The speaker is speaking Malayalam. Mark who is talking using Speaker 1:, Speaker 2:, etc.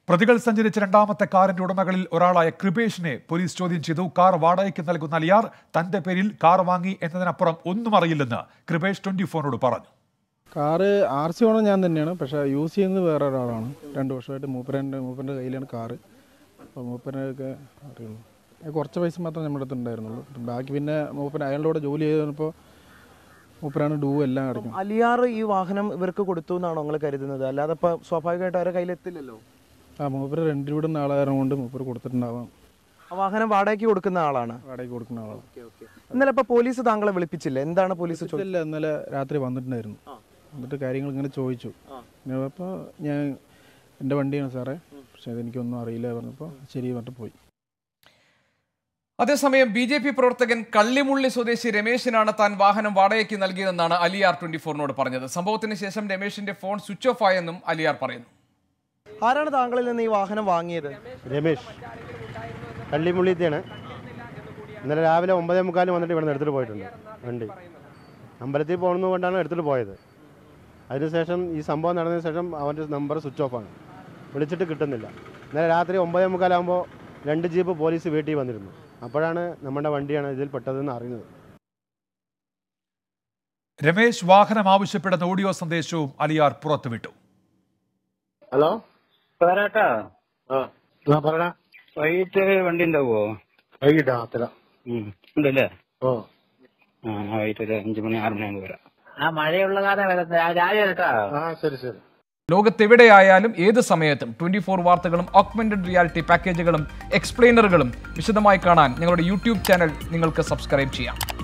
Speaker 1: പ്രതികൾ സഞ്ചരിച്ച രണ്ടാമത്തെ കാറിന്റെ ഉടമകളിൽ ഒരാളായ കൃപേഷിനെ പോലീസ് ചോദ്യം ചെയ്തു. കാർ വാടകയ്ക്ക് നൽകുന്ന അലിയാർ തന്റെ പേരിൽ കാർ വാങ്ങി എന്നതിനപ്പുറം ഒന്നും അറിയില്ലെന്ന് കൃപേഷ് 24നോട് പറഞ്ഞു.
Speaker 2: കാറ് RC ഓണർ ഞാൻ തന്നെയാണ്, പക്ഷേ യൂസ് ചെയ്യുന്നത് വേറെ ഒരാളാണ്. 2 വർഷമായിട്ട് മൂപ്പൻ്റെ കയ്യിലാണ് കാറ്. അപ്പോൾ മൂപ്പനൊക്കെ അറിയുള്ളൂ. കുറച്ച് പൈസ മാത്രമേ നമ്മുടെ അടുത്ത് ഉണ്ടായിരുന്നുള്ളൂ. ബാക്കി പിന്നെ മൂപ്പൻ അയാളുടെ കൂടെ ജോലി ചെയ്തപ്പോൾ മൂപ്പരാണ് ഡൂ എല്ലാം അടയ്ക്കും.
Speaker 3: അലിയാർ ഈ വാഹനം ഇവർക്ക് കൊടുത്തു എന്നാണോ നിങ്ങൾ കരുതുന്നത്? അല്ലാതെ ഇപ്പോൾ സ്വാഭാവികമായിട്ട് അവരുടെ കയ്യിലെത്തില്ലല്ലോ.
Speaker 2: മൂപ്പര് റെന്റ് വിടുന്ന ആളായതുകൊണ്ട് കൊണ്ട് മൂപ്പര് കൊടുത്തിട്ടുണ്ടാവാം.
Speaker 3: ആ വാഹനം വാടകയ്ക്ക് കൊടുക്കുന്ന ആളാണ്. ഇന്നലെ ഇപ്പോൾ പോലീസ് താങ്കളെ വിളിപ്പിച്ചില്ലേ? എന്താണ് പോലീസ് ചോദിച്ചില്ല?
Speaker 2: ഇന്നലെ രാത്രി വന്നിട്ടുണ്ടായിരുന്നു. എന്നിട്ട് കാര്യങ്ങൾ ഇങ്ങനെ ചോദിച്ചു. അപ്പോൾ ഞാൻ എൻ്റെ വണ്ടിയാണ് സാറേ, പക്ഷേ അതെനിക്കൊന്നും അറിയില്ല പറഞ്ഞപ്പോൾ ശരി പറഞ്ഞിട്ട് പോയി.
Speaker 4: അതേസമയം BJP പ്രവർത്തകൻ കള്ളിമുള്ളി സ്വദേശി രമേശിനാണ് താൻ വാഹനം വാടകയ്ക്ക് നൽകിയതെന്നാണ് അലിയാർ 24നോട് പറഞ്ഞത്. സംഭവത്തിന് ശേഷം രമേശിന്റെ ഫോൺ സ്വിച്ച് ഓഫ് ആയെന്നും അലിയാർ പറയുന്നു.
Speaker 3: ആരാണ് താങ്കളിൽ നിന്ന് ഈ വാഹനം വാങ്ങിയത്?
Speaker 5: രമേശ്, കള്ളിമുള്ളിയാണ്. ഇന്നലെ രാവിലെ 9:45 വന്നിട്ട് ഇവിടെ നിന്ന് എടുത്തിട്ട് പോയിട്ടുണ്ട്. വണ്ടി അമ്പലത്തിൽ പോകുന്നത് കൊണ്ടാണ് എടുത്തിട്ട് പോയത്. അതിനുശേഷം ഈ സംഭവം നടന്നതിന് ശേഷം അവൻ്റെ നമ്പർ സ്വിച്ച് ഓഫാണ്, വിളിച്ചിട്ട് കിട്ടുന്നില്ല. ഇന്നലെ രാത്രി 9:45 ആകുമ്പോൾ 2 ജീപ്പ് പോലീസ് വീട്ടിൽ വന്നിരുന്നു. അപ്പോഴാണ് നമ്മുടെ വണ്ടിയാണ് ഇതിൽ പെട്ടതെന്ന് അറിയുന്നത്.
Speaker 1: രമേശ് വാഹനം ആവശ്യപ്പെടുന്ന ഓഡിയോ സന്ദേശവും അലിയാർ പുറത്തുവിട്ടു.
Speaker 6: ഹലോ വൈകിട്ട് വണ്ടി ഉണ്ടാവോ?
Speaker 5: വൈകിട്ടാ
Speaker 6: ഉണ്ടല്ലേ? വൈകിട്ട് ഒരു 5 മണി 6 മണിയാകുമ്പോൾ വരാം. മഴയുള്ള കാലം.
Speaker 5: ശരി ശരി.
Speaker 4: ലോകത്തെവിടെയായാലും ഏത് സമയത്തും 24 വാർത്തകളും ഓഗ്മെന്റഡ് റിയാലിറ്റി പാക്കേജുകളും എക്സ്പ്ലെയിനറുകളും വിശദമായി കാണാൻ ഞങ്ങളുടെ YouTube ചാനൽ നിങ്ങൾക്ക് സബ്സ്ക്രൈബ് ചെയ്യാം.